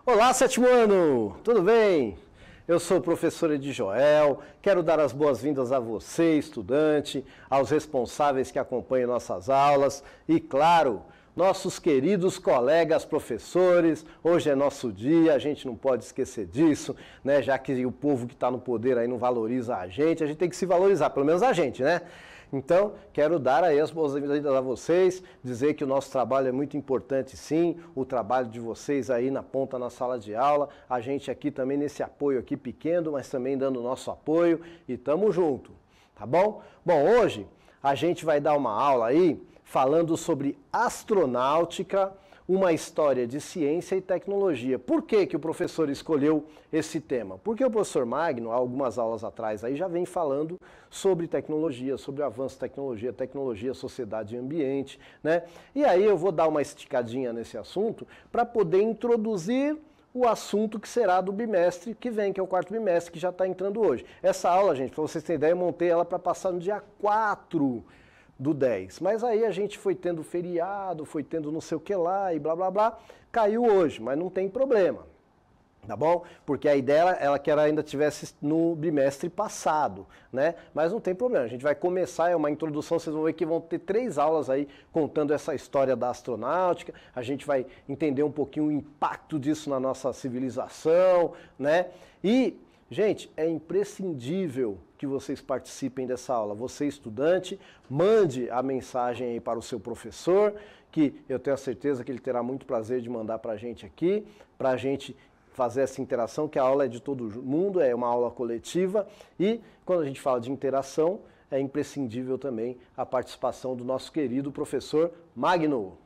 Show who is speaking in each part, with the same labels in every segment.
Speaker 1: Olá, sétimo ano! Tudo bem? Eu sou o professor Edi Joel, quero dar as boas-vindas a você, estudante, aos responsáveis que acompanham nossas aulas e, claro, nossos queridos colegas professores. Hoje é nosso dia, a gente não pode esquecer disso, né? Já que o povo que está no poder aí não valoriza a gente tem que se valorizar, pelo menos a gente, né? Então, quero dar aí as boas-vindas a vocês, dizer que o nosso trabalho é muito importante sim, o trabalho de vocês aí na ponta na sala de aula, a gente aqui também nesse apoio aqui pequeno, mas também dando o nosso apoio e tamo junto, tá bom? Bom, hoje a gente vai dar uma aula aí falando sobre astronáutica, uma história de ciência e tecnologia. Por que que o professor escolheu esse tema? Porque o professor Magno, há algumas aulas atrás, aí já vem falando sobre tecnologia, sobre avanço de tecnologia, sociedade e ambiente, né? E aí eu vou dar uma esticadinha nesse assunto para poder introduzir o assunto que será do bimestre que vem, que é o quarto bimestre, que já está entrando hoje. Essa aula, gente, para vocês terem ideia, eu montei ela para passar no dia 4 do 10. Mas aí a gente foi tendo feriado, foi tendo não sei o que lá e blá blá blá, caiu hoje, mas não tem problema, tá bom? Porque a ideia ela que ela ainda tivesse no bimestre passado, né? Mas não tem problema, a gente vai começar, é uma introdução, vocês vão ver que vão ter 3 aulas aí contando essa história da astronáutica, a gente vai entender um pouquinho o impacto disso na nossa civilização, né? E, gente, é imprescindível que vocês participem dessa aula. Você, estudante, mande a mensagem aí para o seu professor, que eu tenho a certeza que ele terá muito prazer de mandar para a gente aqui, para a gente fazer essa interação, que a aula é de todo mundo, é uma aula coletiva, e quando a gente fala de interação, é imprescindível também a participação do nosso querido professor Magno.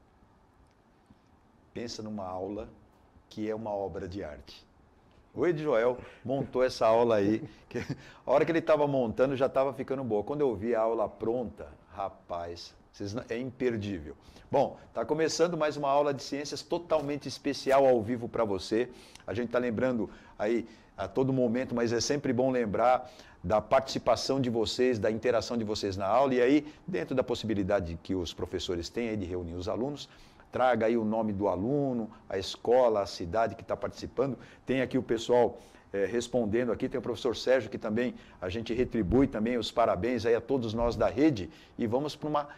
Speaker 2: Pensa numa aula que é uma obra de arte. O Edi Joel montou essa aula aí, que a hora que ele estava montando já estava ficando boa. Quando eu vi a aula pronta, rapaz, é imperdível. Bom, está começando mais uma aula de ciências totalmente especial ao vivo para você. A gente está lembrando aí a todo momento, mas é sempre bom lembrar da participação de vocês, da interação de vocês na aula. E aí, dentro da possibilidade que os professores têm aí de reunir os alunos, traga aí o nome do aluno, a escola, a cidade que está participando. Tem aqui o pessoal respondendo aqui, tem o professor Sérgio que também a gente retribui também os parabéns aí a todos nós da rede. E vamos para uma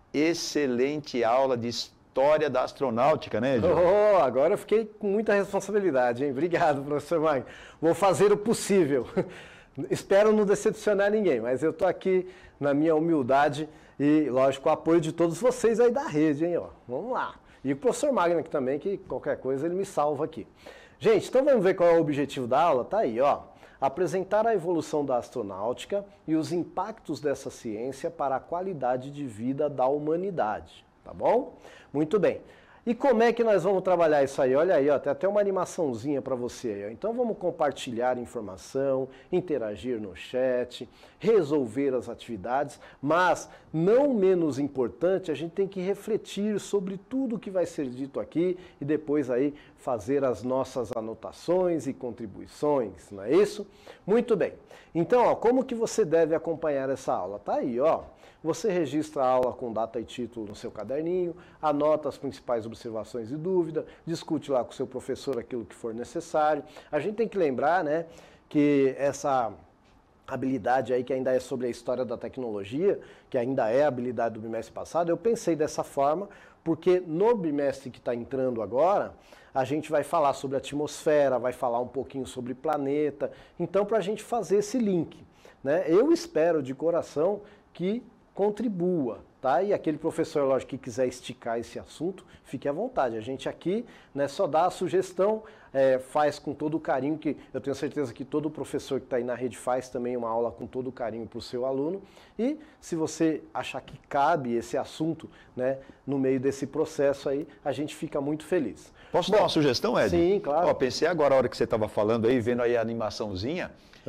Speaker 2: excelente aula de história da astronáutica, né, Gil?
Speaker 1: Oh, agora eu fiquei com muita responsabilidade, hein? Obrigado, professor Magno. Vou fazer o possível. Espero não decepcionar ninguém, mas eu estou aqui na minha humildade e, lógico, o apoio de todos vocês aí da rede, hein? Ó, vamos lá. E o professor Magno aqui também, que qualquer coisa ele me salva aqui. Gente, então vamos ver qual é o objetivo da aula? Tá aí, ó. Apresentar a evolução da astronáutica e os impactos dessa ciência para a qualidade de vida da humanidade, tá bom? Muito bem. E como é que nós vamos trabalhar isso aí? Olha aí, ó, tem até uma animaçãozinha para você aí, ó. Então vamos compartilhar informação, interagir no chat, resolver as atividades, mas não menos importante, a gente tem que refletir sobre tudo que vai ser dito aqui e depois aí fazer as nossas anotações e contribuições, não é isso? Muito bem. Então, ó, como que você deve acompanhar essa aula? Tá aí, ó. Você registra a aula com data e título no seu caderninho, anota as principais observações e dúvidas, discute lá com o seu professor aquilo que for necessário. A gente tem que lembrar, né, que essa habilidade aí que ainda é sobre a história da tecnologia, que ainda é a habilidade do bimestre passado, eu pensei dessa forma, porque no bimestre que está entrando agora, a gente vai falar sobre a atmosfera, vai falar um pouquinho sobre planeta, então para a gente fazer esse link, né, eu espero de coração que contribua, tá? E aquele professor, lógico, que quiser esticar esse assunto, fique à vontade. A gente aqui, né, só dá a sugestão, faz com todo o carinho, que eu tenho certeza que todo professor que está aí na rede faz também uma aula com todo o carinho para o seu aluno. E se você achar que cabe esse assunto, né, no meio desse processo aí, a gente fica muito feliz.
Speaker 2: Posso dar uma sugestão, Ed?
Speaker 1: Sim, claro.
Speaker 2: Ó, pensei agora, a hora que você estava falando aí, vendo aí a animaçãozinha,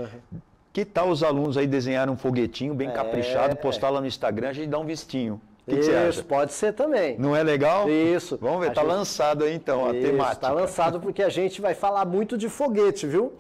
Speaker 2: que tal os alunos aí desenharem um foguetinho bem caprichado, postar lá no Instagram, a gente dá um vestinho. O que você acha?
Speaker 1: Pode ser também.
Speaker 2: Não é legal?
Speaker 1: Isso.
Speaker 2: Vamos ver, tá lançado aí então a temática.
Speaker 1: Está lançado porque a gente vai falar muito de foguete, viu?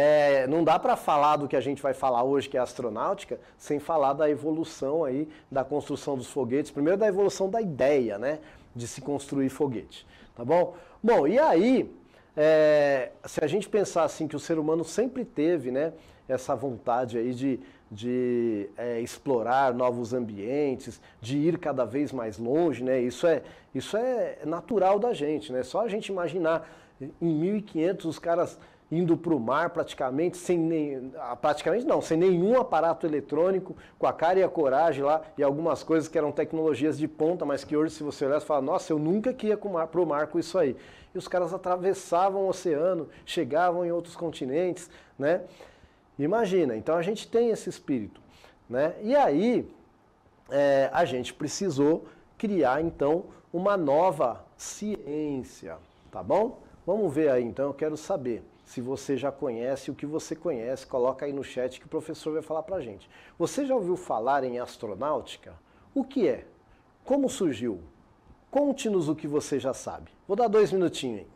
Speaker 1: Não dá para falar do que a gente vai falar hoje, que é astronáutica, sem falar da evolução aí, da construção dos foguetes. Primeiro da evolução da ideia, né, de se construir foguete, tá bom? Bom, e aí, se a gente pensar assim que o ser humano sempre teve, né, essa vontade aí de explorar novos ambientes, de ir cada vez mais longe, né, isso é natural da gente, né, só a gente imaginar em 1500 os caras indo para o mar praticamente sem nenhum aparato eletrônico, com a cara e a coragem lá, e algumas coisas que eram tecnologias de ponta, mas que hoje se você olhar, você fala, nossa, eu nunca que ia para o mar com isso aí. E os caras atravessavam o oceano, chegavam em outros continentes, né? Imagina, então a gente tem esse espírito, né? E aí a gente precisou criar então uma nova ciência, tá bom? Vamos ver aí então, eu quero saber se você já conhece o que você conhece, coloca aí no chat que o professor vai falar pra gente. Você já ouviu falar em astronáutica? O que é? Como surgiu? Conte-nos o que você já sabe. Vou dar 2 minutinhos aí.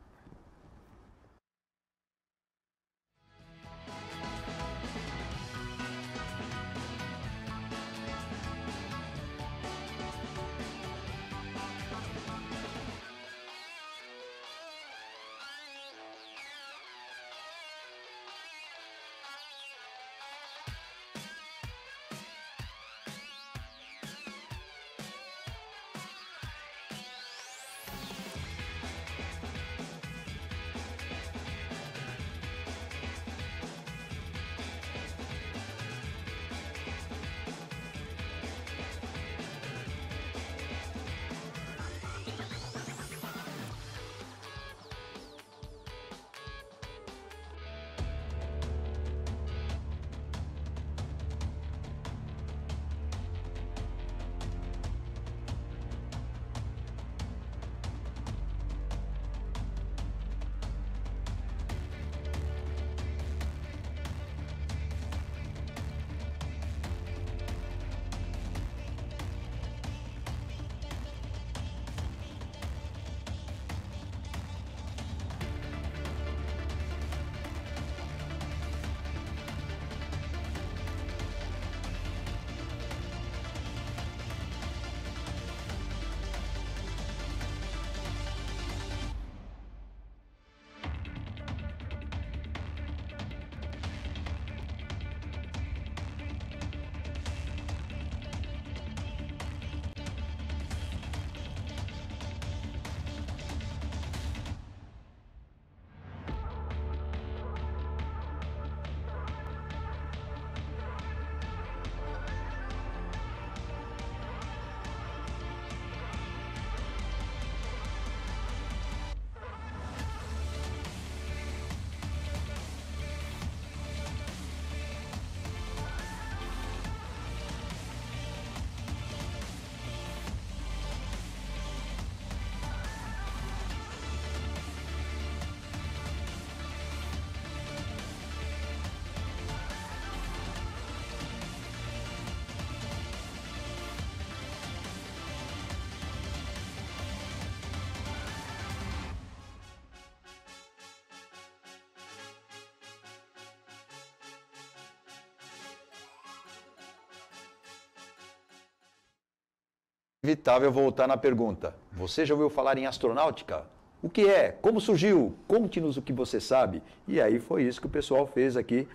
Speaker 2: Inevitável voltar na pergunta. Você já ouviu falar em astronáutica? O que é? Como surgiu? Conte-nos o que você sabe. E aí foi isso que o pessoal fez aqui.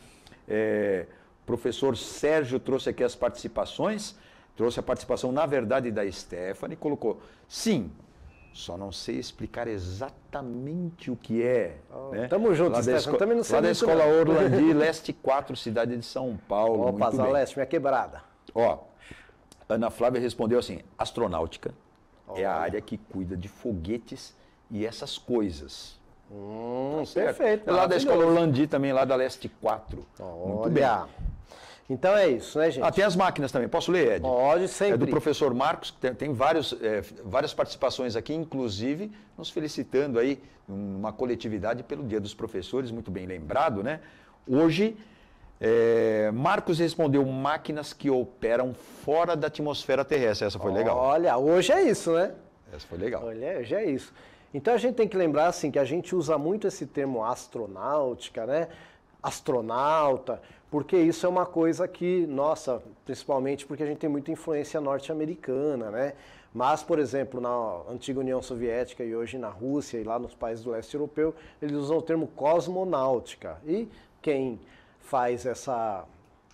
Speaker 2: O professor Sérgio trouxe aqui as participações, trouxe a participação, na verdade, da Stephanie, colocou, sim, só não sei explicar exatamente o que é. Né?
Speaker 1: Tamo junto, Stephanie, também não sei
Speaker 2: lá da
Speaker 1: muito
Speaker 2: Escola
Speaker 1: não.
Speaker 2: Orlandi, Leste 4, cidade de São Paulo.
Speaker 1: Opa,
Speaker 2: muito bem.
Speaker 1: Leste, minha quebrada.
Speaker 2: Ó, Ana Flávia respondeu assim, astronáutica é a área que cuida de foguetes e essas coisas. Certo?
Speaker 1: Perfeito.
Speaker 2: É lá da Escola Orlandi também, lá da Leste 4. Muito bem.
Speaker 1: Então é isso, né, gente?
Speaker 2: Tem as máquinas também. Posso ler, Ed?
Speaker 1: Pode, sempre.
Speaker 2: É do professor Marcos, que tem várias participações aqui, inclusive nos felicitando aí, uma coletividade pelo Dia dos Professores, muito bem lembrado, né? Hoje, Marcos respondeu máquinas que operam fora da atmosfera terrestre. Essa foi legal.
Speaker 1: Olha, hoje é isso, né?
Speaker 2: Essa foi legal.
Speaker 1: Olha, hoje é isso. Então a gente tem que lembrar assim que a gente usa muito esse termo astronáutica, né? Astronauta, porque isso é uma coisa que, nossa, principalmente porque a gente tem muita influência norte-americana, né? Mas, por exemplo, na antiga União Soviética e hoje na Rússia e lá nos países do leste europeu, eles usam o termo cosmonáutica. E quem faz essa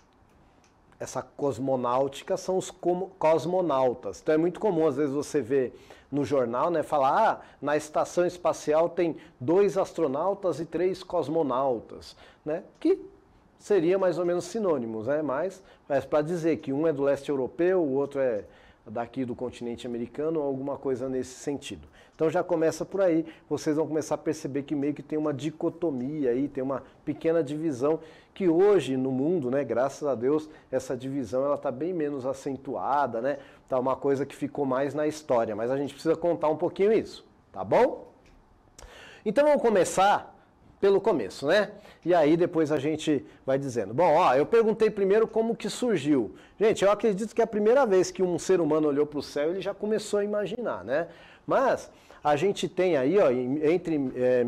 Speaker 1: cosmonáutica são os cosmonautas. Então é muito comum, às vezes, você ver no jornal, né, falar, na estação espacial tem 2 astronautas e 3 cosmonautas, né, que seria mais ou menos sinônimos, né, mas para dizer que um é do leste europeu, o outro é daqui do continente americano, ou alguma coisa nesse sentido. Então já começa por aí, vocês vão começar a perceber que meio que tem uma dicotomia aí, tem uma pequena divisão, que hoje no mundo, né, graças a Deus, essa divisão ela está bem menos acentuada, né, tá uma coisa que ficou mais na história, mas a gente precisa contar um pouquinho isso, tá bom? Então vamos começar pelo começo, né? E aí depois a gente vai dizendo. Bom, ó, eu perguntei primeiro como que surgiu. Gente, eu acredito que é a primeira vez que um ser humano olhou para o céu, ele já começou a imaginar, né? Mas a gente tem aí, ó, entre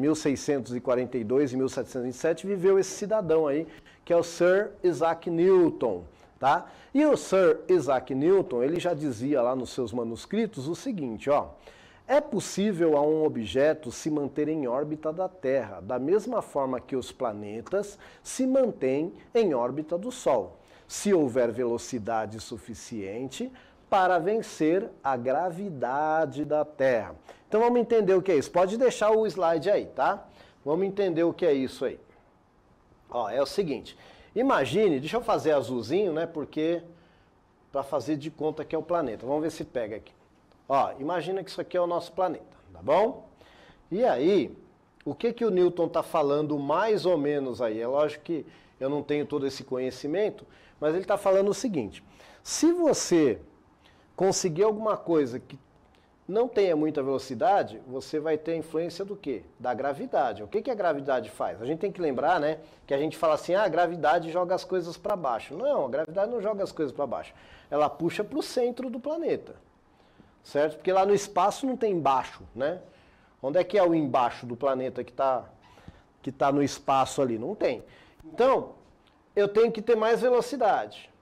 Speaker 1: 1642 e 1727, viveu esse cidadão aí, que é o Sir Isaac Newton, tá? E o Sir Isaac Newton, ele já dizia lá nos seus manuscritos o seguinte, ó: é possível a um objeto se manter em órbita da Terra, da mesma forma que os planetas se mantêm em órbita do Sol, se houver velocidade suficiente para vencer a gravidade da Terra. Então vamos entender o que é isso. Pode deixar o slide aí, tá? Vamos entender o que é isso aí. Ó, é o seguinte, imagine, deixa eu fazer azulzinho, né, porque para fazer de conta que é o planeta. Vamos ver se pega aqui. Ó, imagina que isso aqui é o nosso planeta, tá bom? E aí, o que o Newton está falando mais ou menos aí? É lógico que eu não tenho todo esse conhecimento, mas ele está falando o seguinte: se você conseguir alguma coisa que não tenha muita velocidade, você vai ter a influência do quê? Da gravidade. O que a gravidade faz? A gente tem que lembrar, né, que a gente fala assim, a gravidade joga as coisas para baixo. Não, a gravidade não joga as coisas para baixo. Ela puxa para o centro do planeta. Certo? Porque lá no espaço não tem embaixo, né? Onde é que é o embaixo do planeta que tá no espaço ali? Não tem. Então, eu tenho que ter mais velocidade.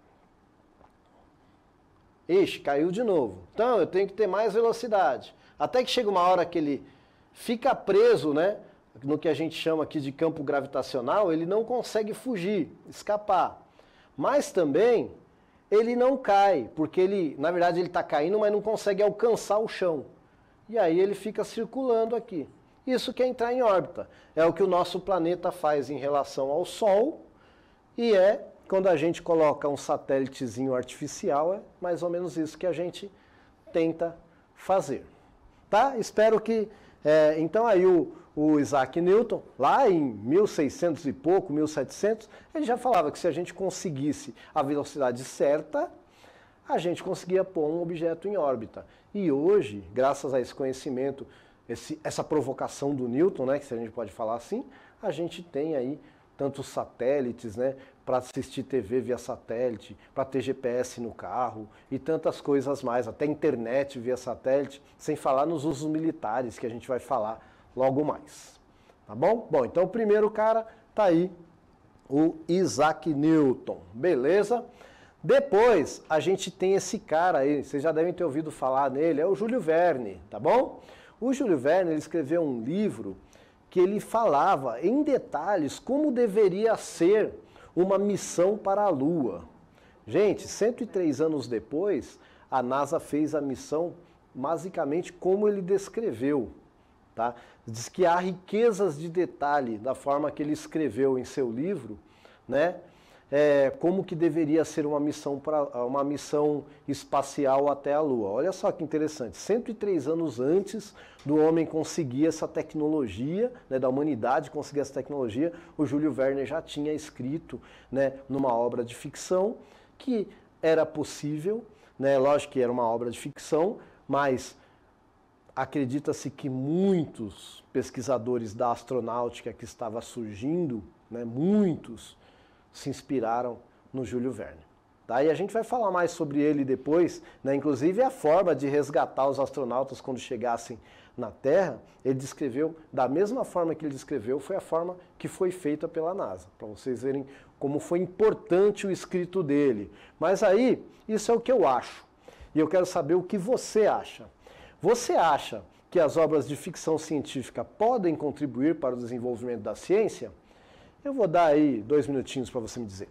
Speaker 1: Ixi, caiu de novo. Então, eu tenho que ter mais velocidade. Até que chega uma hora que ele fica preso, né? No que a gente chama aqui de campo gravitacional, ele não consegue fugir, escapar. Mas também ele não cai, porque ele, na verdade, ele está caindo, mas não consegue alcançar o chão. E aí ele fica circulando aqui. Isso que é entrar em órbita. É o que o nosso planeta faz em relação ao Sol, e é, quando a gente coloca um satélitezinho artificial, é mais ou menos isso que a gente tenta fazer. Tá? Espero que... então aí o Isaac Newton, lá em 1600 e pouco, 1700, ele já falava que se a gente conseguisse a velocidade certa, a gente conseguia pôr um objeto em órbita. E hoje, graças a esse conhecimento, essa provocação do Newton, né, que se a gente pode falar assim, a gente tem aí tantos satélites, né, para assistir TV via satélite, para ter GPS no carro e tantas coisas mais, até internet via satélite, sem falar nos usos militares que a gente vai falar logo mais, tá bom? Bom, então o primeiro cara tá aí, o Isaac Newton, beleza? Depois a gente tem esse cara aí, vocês já devem ter ouvido falar nele, é o Júlio Verne, tá bom? O Júlio Verne, ele escreveu um livro que ele falava em detalhes como deveria ser uma missão para a Lua. Gente, 103 anos depois, a NASA fez a missão basicamente como ele descreveu, tá? Diz que há riquezas de detalhe da forma que ele escreveu em seu livro, né? Como que deveria ser uma missão espacial até a Lua. Olha só que interessante, 103 anos antes do homem conseguir essa tecnologia, né, da humanidade conseguir essa tecnologia, o Júlio Verne já tinha escrito, né, numa obra de ficção que era possível, né, lógico que era uma obra de ficção, mas acredita-se que muitos pesquisadores da astronáutica que estava surgindo, né, muitos, se inspiraram no Júlio Verne. Tá? E a gente vai falar mais sobre ele depois, né? Inclusive a forma de resgatar os astronautas quando chegassem na Terra, ele descreveu, da mesma forma que ele descreveu, foi a forma que foi feita pela NASA, para vocês verem como foi importante o escrito dele. Mas aí, isso é o que eu acho, e eu quero saber o que você acha. Você acha que as obras de ficção científica podem contribuir para o desenvolvimento da ciência? Eu vou dar aí 2 minutinhos para você me dizer.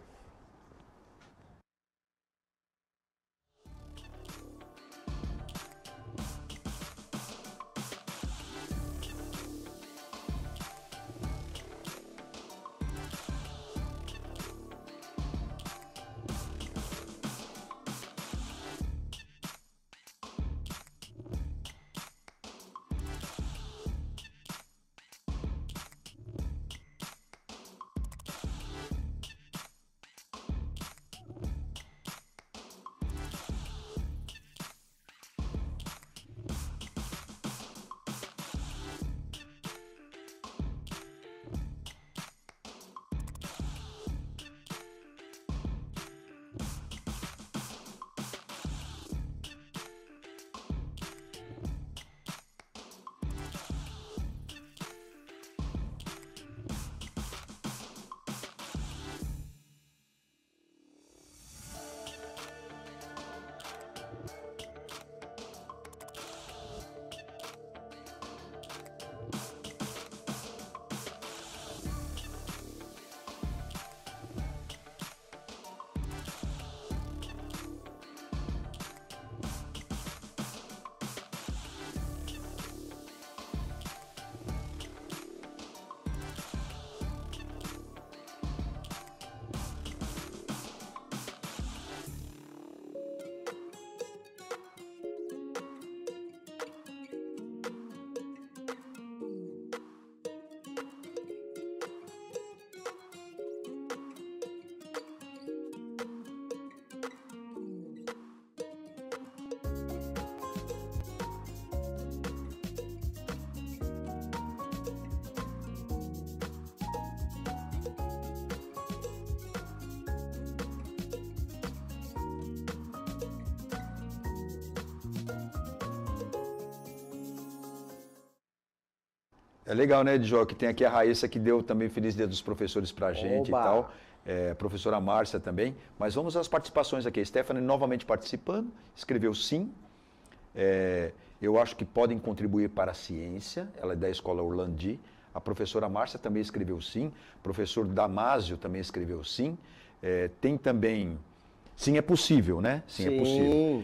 Speaker 2: É legal, né, Edjó, que tem aqui a Raíssa que deu também Feliz Dia dos Professores pra gente. Oba! E tal. A professora Márcia também. Mas vamos às participações aqui. A Stephanie novamente participando, escreveu sim. Eu acho que podem contribuir para a ciência, ela é da escola Orlandi. A professora Márcia também escreveu sim. O professor Damásio também escreveu sim. Tem também... Sim, é possível, né? Sim, é possível.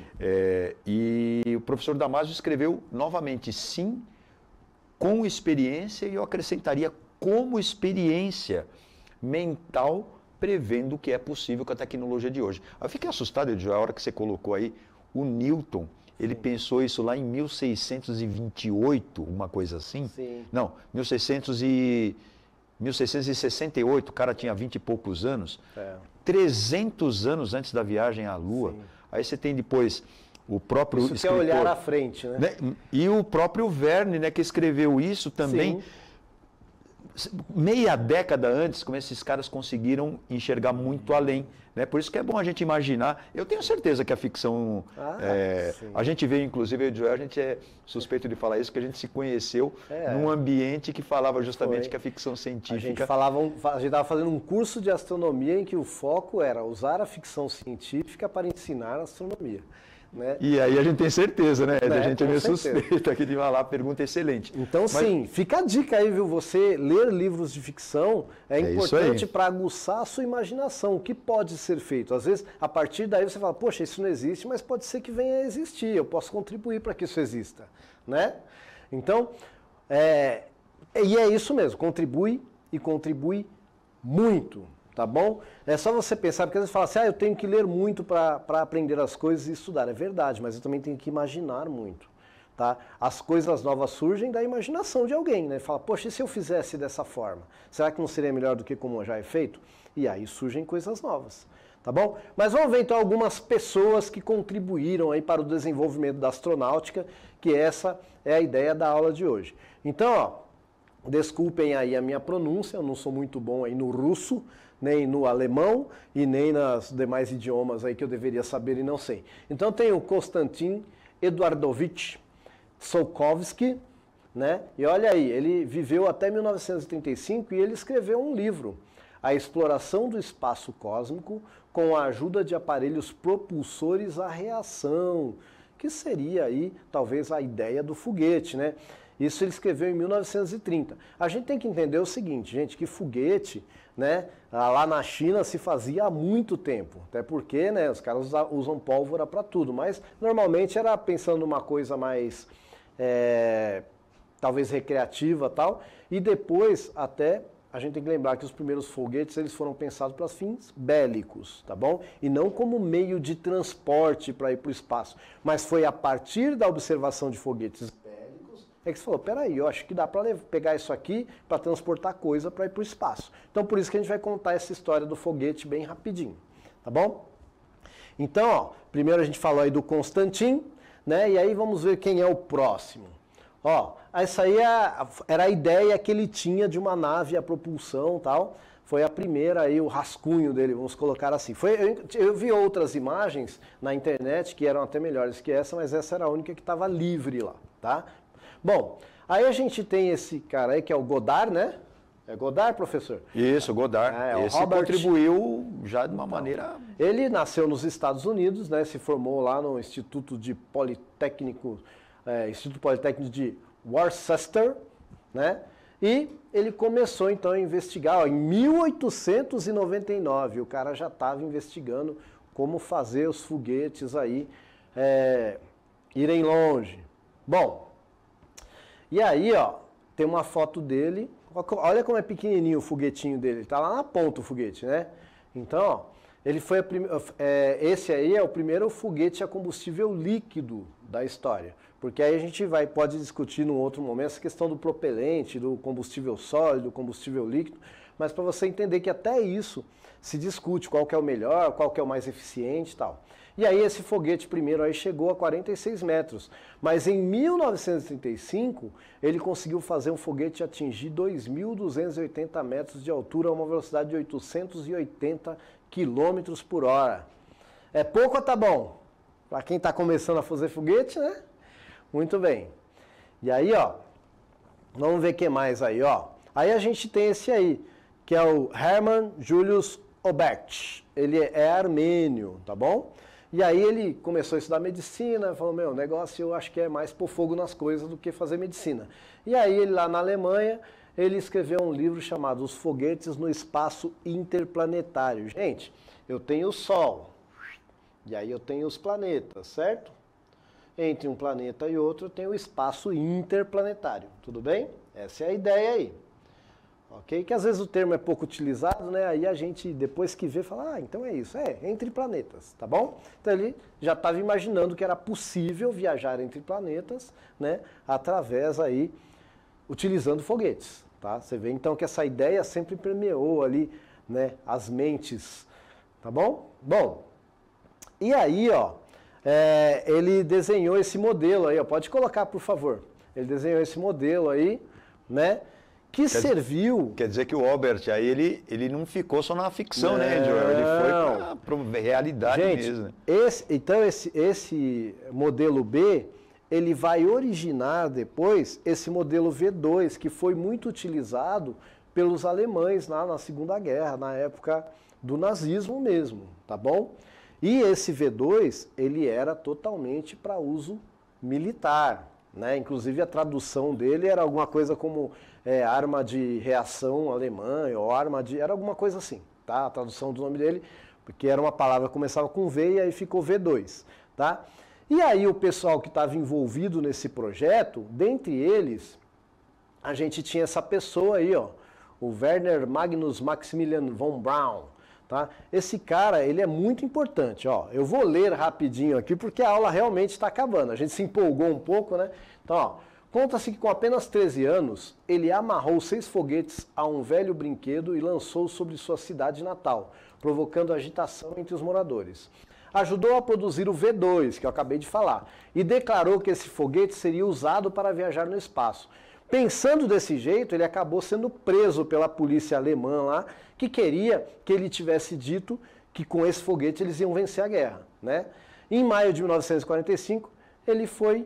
Speaker 2: E o professor Damásio escreveu novamente sim, com experiência, e eu acrescentaria como experiência mental, prevendo o que é possível com a tecnologia de hoje. Eu fiquei assustado, Edjo, a hora que você colocou aí, o Newton, ele pensou isso lá em 1628, uma coisa assim?
Speaker 1: Sim.
Speaker 2: Não, 1668, o cara tinha 20 e poucos anos, 300 anos antes da viagem à Lua. Sim. Aí você tem depois... O próprio
Speaker 1: isso escritor, que é olhar à frente, né?
Speaker 2: E o próprio Verne, né, que escreveu isso também, meia década antes, como esses caras conseguiram enxergar muito além. Né? Por isso que é bom a gente imaginar. Eu tenho certeza que a ficção... a gente veio, inclusive, eu e o Joel, a gente é suspeito de falar isso, que a gente se conheceu num ambiente que falava justamente que a ficção científica...
Speaker 1: A gente estava fazendo um curso de astronomia em que o foco era usar a ficção científica para ensinar astronomia. Né?
Speaker 2: E aí a gente tem certeza, né? A gente é meio suspeito aqui de falar, pergunta excelente.
Speaker 1: Então, sim, fica a dica aí, viu? Você ler livros de ficção é importante para aguçar a sua imaginação. O que pode ser feito? Às vezes, a partir daí você fala, poxa, isso não existe, mas pode ser que venha a existir. Eu posso contribuir para que isso exista, né? Então, e é isso mesmo, contribui e contribui muito. Tá bom? É só você pensar, porque às vezes fala assim, eu tenho que ler muito para aprender as coisas e estudar. É verdade, mas eu também tenho que imaginar muito. Tá? As coisas novas surgem da imaginação de alguém, né? Fala, poxa, e se eu fizesse dessa forma? Será que não seria melhor do que como já é feito? E aí surgem coisas novas. Tá bom? Mas vamos ver então algumas pessoas que contribuíram aí para o desenvolvimento da astronáutica, que essa é a ideia da aula de hoje. Então, desculpem aí a minha pronúncia, eu não sou muito bom aí no russo, nem no alemão e nem nos demais idiomas aí que eu deveria saber e não sei. Então tem o Konstantin Eduardovich Tsiolkovsky, né? E olha aí, ele viveu até 1935 e ele escreveu um livro, A Exploração do Espaço Cósmico com a ajuda de aparelhos propulsores à reação, que seria aí talvez a ideia do foguete, né? Isso ele escreveu em 1930. A gente tem que entender o seguinte, gente, que foguete, né, lá na China se fazia há muito tempo, até porque, né, os caras usam pólvora para tudo, mas normalmente era pensando numa coisa mais, talvez recreativa e tal, e depois até a gente tem que lembrar que os primeiros foguetes eles foram pensados para fins bélicos, tá bom? E não como meio de transporte para ir para o espaço, mas foi a partir da observação de foguetes bélicos é que você falou, peraí, eu acho que dá para pegar isso aqui para transportar coisa para ir para o espaço. Então por isso que a gente vai contar essa história do foguete bem rapidinho, tá bom? Então, ó, primeiro a gente falou aí do Constantin, né? E aí vamos ver quem é o próximo. Ó, essa aí era a ideia que ele tinha de uma nave a propulsão e tal. Foi a primeira aí, o rascunho dele, vamos colocar assim. Eu vi outras imagens na internet que eram até melhores que essa, mas essa era a única que estava livre lá, tá? Bom, aí a gente tem esse cara aí que é o Goddard, né? É Goddard, professor?
Speaker 2: Isso, Goddard. Esse
Speaker 1: Robert
Speaker 2: contribuiu já de uma maneira...
Speaker 1: Ele nasceu nos Estados Unidos, né? Se formou lá no Instituto Politécnico de Worcester, né? E ele começou então a investigar, ó, em 1899, o cara já estava investigando como fazer os foguetes aí irem longe. Bom, e aí, ó, tem uma foto dele, olha como é pequenininho o foguetinho dele, está lá na ponta o foguete, né? Então, ó, ele foi esse aí é o primeiro foguete a combustível líquido da história. Porque aí a gente pode discutir num outro momento essa questão do propelente, do combustível sólido, do combustível líquido, mas para você entender que até isso se discute qual que é o melhor, qual que é o mais eficiente e tal. E aí esse foguete primeiro aí chegou a 46 metros, mas em 1935 ele conseguiu fazer um foguete atingir 2.280 metros de altura a uma velocidade de 880 km por hora. É pouco ou tá bom? Para quem está começando a fazer foguete, né? Muito bem. E aí, ó, vamos ver o que mais aí, ó. Aí a gente tem esse aí, que é o Hermann Julius Oberth. Ele é armênio, tá bom? E aí ele começou a estudar medicina, falou, meu, negócio eu acho que é mais pôr fogo nas coisas do que fazer medicina. E aí ele lá na Alemanha, ele escreveu um livro chamado Os Foguetes no Espaço Interplanetário. Gente, eu tenho o Sol, e aí eu tenho os planetas, certo? Entre um planeta e outro tem o espaço interplanetário, tudo bem? Essa é a ideia aí, ok? Que às vezes o termo é pouco utilizado, né? Aí a gente, depois que vê, fala, então é isso, entre planetas, tá bom? Então ele já estava imaginando que era possível viajar entre planetas, né? Através aí, utilizando foguetes, tá? Você vê então que essa ideia sempre permeou ali, né? As mentes, tá bom? Bom, e aí, ó, ele desenhou esse modelo aí, ó, pode colocar, por favor. Ele desenhou esse modelo aí, né? Que serviu...
Speaker 2: Quer dizer que o Oberth, aí ele não ficou só na ficção, né, Joel? Ele foi para a realidade mesmo.
Speaker 1: Então, esse modelo B, ele vai originar depois esse modelo V2, que foi muito utilizado pelos alemães lá na Segunda Guerra, na época do nazismo mesmo, tá bom? E esse V2, ele era totalmente para uso militar, né? Inclusive a tradução dele era alguma coisa como arma de reação alemã, ou era alguma coisa assim, tá? A tradução do nome dele, porque era uma palavra que começava com V e aí ficou V2, tá? E aí o pessoal que estava envolvido nesse projeto, dentre eles, a gente tinha essa pessoa aí, ó, o Werner Magnus Maximilian von Braun. Tá? Esse cara, ele é muito importante, ó. Eu vou ler rapidinho aqui porque a aula realmente está acabando. A gente se empolgou um pouco, né? Então, ó, conta-se que com apenas 13 anos, ele amarrou 6 foguetes a um velho brinquedo e lançou sobre sua cidade natal, provocando agitação entre os moradores. Ajudou a produzir o V2, que eu acabei de falar, e declarou que esse foguete seria usado para viajar no espaço. Pensando desse jeito, ele acabou sendo preso pela polícia alemã lá, que queria que ele tivesse dito que com esse foguete eles iam vencer a guerra, né? Em maio de 1945, ele foi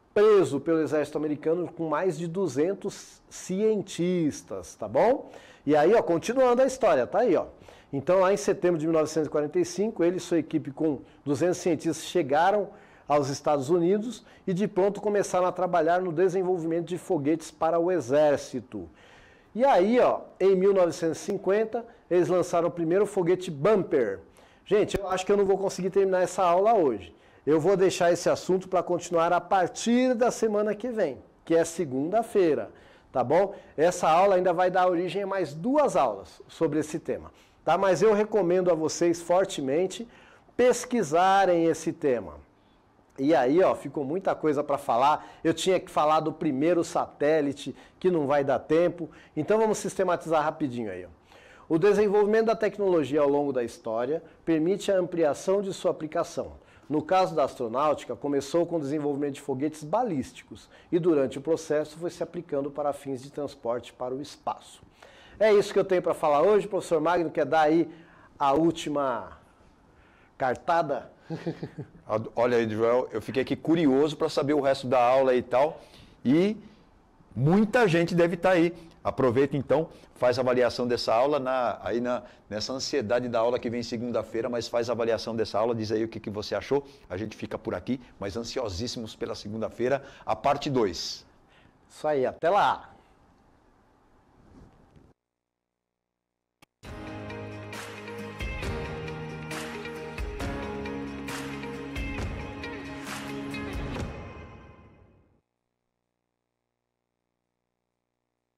Speaker 1: preso pelo exército americano com mais de 200 cientistas, tá bom? E aí, ó, continuando a história, tá aí, ó. Então, lá em setembro de 1945, ele e sua equipe com 200 cientistas chegaram aos Estados Unidos e de pronto começaram a trabalhar no desenvolvimento de foguetes para o exército. E aí, ó, em 1950, eles lançaram o primeiro foguete Bumper. Gente, eu acho que eu não vou conseguir terminar essa aula hoje. Eu vou deixar esse assunto para continuar a partir da semana que vem, que é segunda-feira, tá bom? Essa aula ainda vai dar origem a mais 2 aulas sobre esse tema, tá? Mas eu recomendo a vocês fortemente pesquisarem esse tema. E aí, ó, ficou muita coisa para falar. Eu tinha que falar do primeiro satélite, que não vai dar tempo. Então vamos sistematizar rapidinho aí, ó. O desenvolvimento da tecnologia ao longo da história permite a ampliação de sua aplicação. No caso da astronáutica, começou com o desenvolvimento de foguetes balísticos e durante o processo foi se aplicando para fins de transporte para o espaço. É isso que eu tenho para falar hoje. Professor Magno, quer dar aí a última cartada?
Speaker 2: Olha aí, Joel, eu fiquei aqui curioso para saber o resto da aula e tal, e muita gente deve estar aí. Aproveita então, faz a avaliação dessa aula, nessa ansiedade da aula que vem segunda-feira, mas faz a avaliação dessa aula, diz aí o que você achou. A gente fica por aqui, mas ansiosíssimos pela segunda-feira, a parte 2.
Speaker 1: Isso aí, até lá!